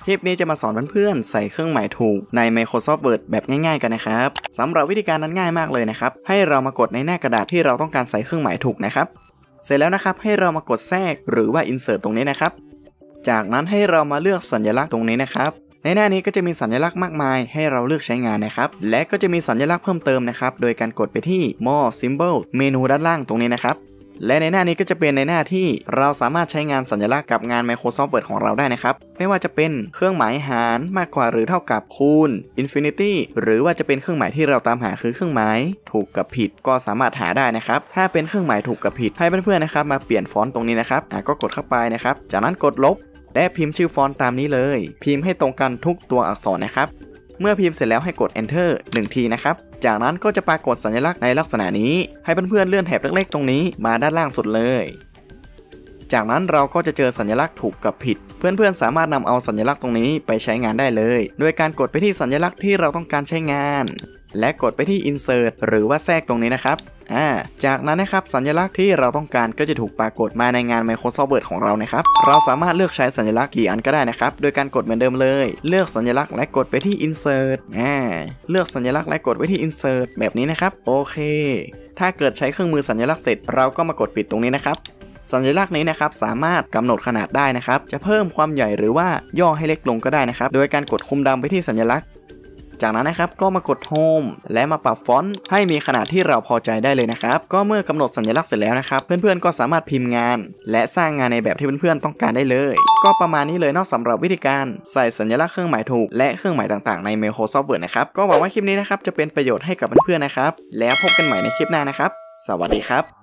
คลิปนี้จะมาสอนเพื่อนๆใส่เครื่องหมายถูกใน Microsoft Word แบบง่ายๆกันนะครับสำหรับวิธีการนั้นง่ายมากเลยนะครับให้เรามากดในหน้ากระดาษที่เราต้องการใส่เครื่องหมายถูกนะครับเสร็จแล้วนะครับให้เรามากดแทรกหรือว่า Insert ตรงนี้นะครับจากนั้นให้เรามาเลือกสัญลักษณ์ตรงนี้นะครับในหน้านี้ก็จะมีสัญลักษณ์มากมายให้เราเลือกใช้งานนะครับและก็จะมีสัญลักษณ์เพิ่มเติมนะครับโดยการกดไปที่ More Symbol เมนูด้านล่างตรงนี้นะครับและในหน้านี้ก็จะเป็นในหน้าที่เราสามารถใช้งานสัญลักษณ์กับงาน Microsoft Word ของเราได้นะครับไม่ว่าจะเป็นเครื่องหมายหารมากกว่าหรือเท่ากับคูณ Infinity หรือว่าจะเป็นเครื่องหมายที่เราตามหาคือเครื่องหมายถูกกับผิดก็สามารถหาได้นะครับถ้าเป็นเครื่องหมายถูกกับผิดให้เพื่อนๆนะครับมาเปลี่ยนฟอนต์ตรงนี้นะครับก็กดเข้าไปนะครับจากนั้นกดลบและพิมพ์ชื่อฟอนต์ตามนี้เลยพิมพ์ให้ตรงกันทุกตัวอักษรนะครับเมื่อพิมพ์เสร็จแล้วให้กด Enter 1 ทีนะครับจากนั้นก็จะปรากฏสัญลักษณ์ในลักษณะนี้ให้เพื่อนๆเลื่อนแถบเล็กๆตรงนี้มาด้านล่างสุดเลยจากนั้นเราก็จะเจอสัญลักษณ์ถูกกับผิดเพื่อนๆสามารถนำเอาสัญลักษณ์ตรงนี้ไปใช้งานได้เลยโดยการกดไปที่สัญลักษณ์ที่เราต้องการใช้งานและกดไปที่ Insert หรือว่าแทรกตรงนี้นะครับจากนั้นนะครับสัญลักษณ์ที่เราต้องการก็จะถูกปรากฏมาในงาน Microsoft Word ของเรานะครับเราสามารถเลือกใช้สัญลักษณ์กี่อันก็ได้นะครับโดยการกดเหมือนเดิมเลยเลือกสัญลักษณ์และกดไปที่ Insert เลือกสัญลักษณ์และกดไปที่ Insert แบบนี้นะครับโอเคถ้าเกิดใช้เครื่องมือสัญลักษณ์เสร็จเราก็มากดปิดตรงนี้นะครับสัญลักษณ์นี้นะครับสามารถกำหนดขนาดได้นะครับจะเพิ่มความใหญ่หรือว่าย่อให้เล็กลงก็ได้นะครับโดยการกดคุมดำไปที่สัญลักษณ์จากนั้นนะครับก็มากด Home และมาปรับฟอนต์ให้มีขนาดที่เราพอใจได้เลยนะครับก็เมื่อกำหนดสัญลักษณ์เสร็จแล้วนะครับเพื่อนๆก็สามารถพิมพ์งานและสร้างงานในแบบที่เพื่อนๆต้องการได้เลยก็ประมาณนี้เลยนอกสำหรับวิธีการใส่สัญลักษณ์เครื่องหมายถูกและเครื่องหมายต่างๆใน Microsoft Word นะครับก็หวังว่าคลิปนี้นะครับจะเป็นประโยชน์ให้กับเพื่อนๆนะครับแล้วพบกันใหม่ในคลิปหน้านะครับสวัสดีครับ